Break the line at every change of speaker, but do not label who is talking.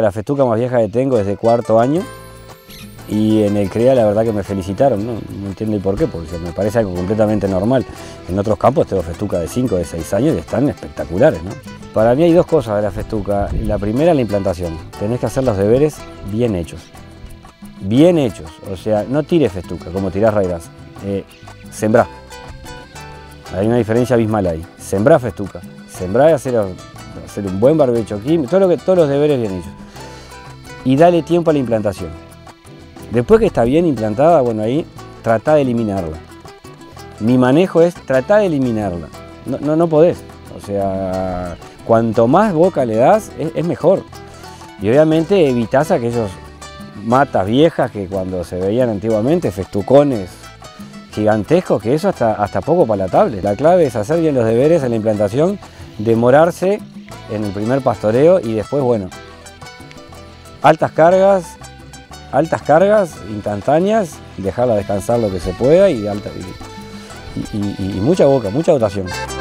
la festuca más vieja que tengo es de 4º año. Y en el CREA la verdad que me felicitaron, no entiendo el por qué, porque me parece algo completamente normal. En otros campos tengo festuca de 5, de 6 años y están espectaculares, ¿no? Para mí hay 2 cosas de la festuca. La primera es la implantación. Tenés que hacer los deberes bien hechos. Bien hechos, o sea, no tires festuca como tirás raidaz. Sembrá. Hay una diferencia abismal ahí. Sembrá festuca. Sembrá y hacer un buen barbecho químico, todos los deberes bien hechos. Y dale tiempo a la implantación. Después que está bien implantada, bueno, ahí tratá de eliminarla. Mi manejo es tratar de eliminarla. No podés. O sea, cuanto más boca le das, es mejor. Y obviamente evitás aquellos matas viejas que cuando se veían antiguamente, festucones gigantescos, que eso hasta poco palatable. La clave es hacer bien los deberes en la implantación, demorarse en el primer pastoreo y después, bueno, altas cargas instantáneas, dejarla descansar lo que se pueda y mucha boca, mucha dotación.